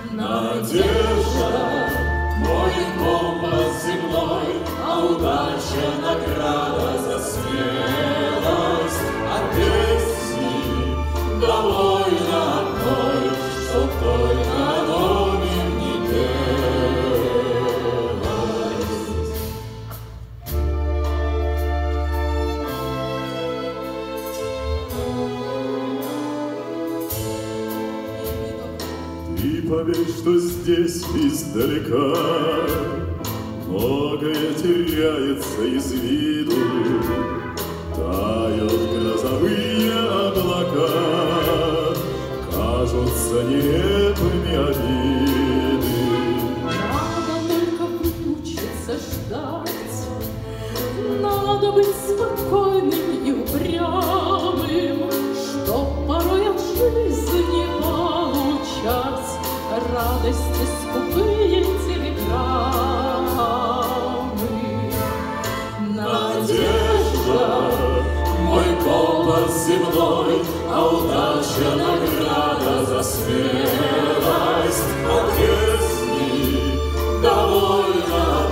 Надежда, мой компас земной, а удача награда за смелость. От песни довольно одной, чтоб только номер не пелось. И поверь, что здесь издалека многое теряется из виду, тают грозовые облака, кажутся нелепыми обиды. Надо только выучиться ждать, надо быть спокойным и упрямым, чтоб порой от жизни получать радости скупые телеграммы. Надежда, мой компас земной, а удача награда за смелость. От песни довольно